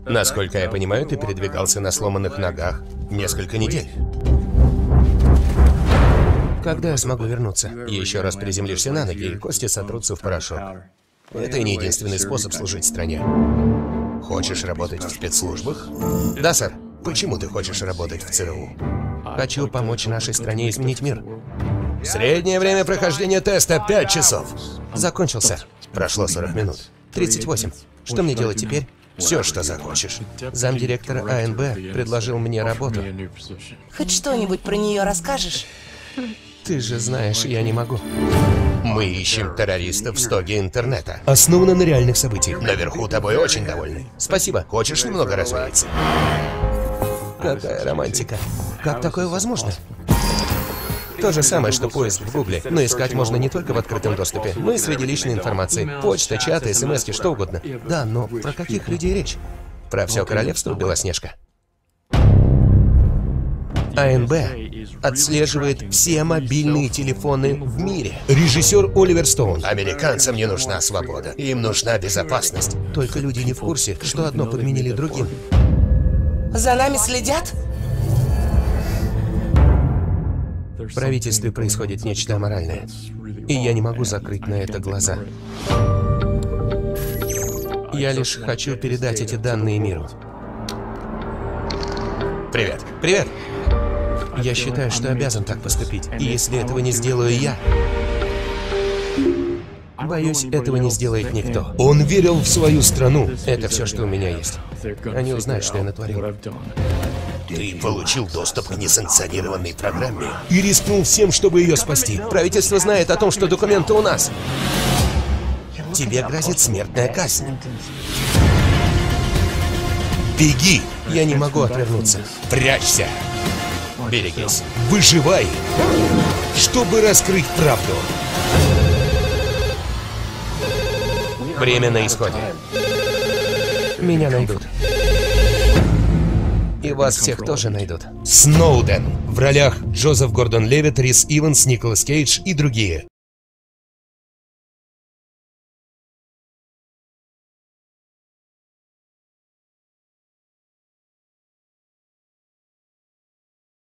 Насколько я понимаю, ты передвигался на сломанных ногах несколько недель. Когда я смогу вернуться? Еще раз приземлишься на ноги, и кости сотрутся в порошок. Это не единственный способ служить стране. Хочешь работать в спецслужбах? Да, сэр. Почему ты хочешь работать в ЦРУ? Хочу помочь нашей стране изменить мир. Среднее время прохождения теста 5 часов. Закончил, сэр. Прошло 40 минут. 38. Что мне делать теперь? Все, что захочешь. Замдиректора АНБ предложил мне работу. Хоть что-нибудь про нее расскажешь? Ты же знаешь, я не могу. Мы ищем террористов в стоге интернета. Основано на реальных событиях. Наверху тобой очень довольны. Спасибо. Хочешь немного развеяться? Какая романтика. Как такое возможно? То же самое, что поиск в Гугле. Но искать можно не только в открытом доступе, но и среди личной информации. Почта, чаты, смски, что угодно. Да, но про каких людей речь? Про все королевство, Белоснежка? АНБ отслеживает все мобильные телефоны в мире. Режиссер Оливер Стоун. Американцам не нужна свобода. Им нужна безопасность. Только люди не в курсе, что одно подменили другим. За нами следят? В правительстве происходит нечто аморальное. И я не могу закрыть на это глаза. Я лишь хочу передать эти данные миру. Привет. Привет. Я считаю, что обязан так поступить. И если этого не сделаю я, боюсь, этого не сделает никто. Он верил в свою страну. Это все, что у меня есть. Они узнают, что я натворил. Ты получил доступ к несанкционированной программе и рискнул всем, чтобы ее спасти. Правительство знает о том, что документы у нас. Тебе грозит смертная казнь. Беги! Я не могу отвернуться. Прячься! Берегись. Выживай, чтобы раскрыть правду. Время на исходе. Меня найдут. И вас всех тоже найдут. Сноуден. В ролях Джозеф Гордон-Левитт, Рис Иванс, Николас Кейдж и другие.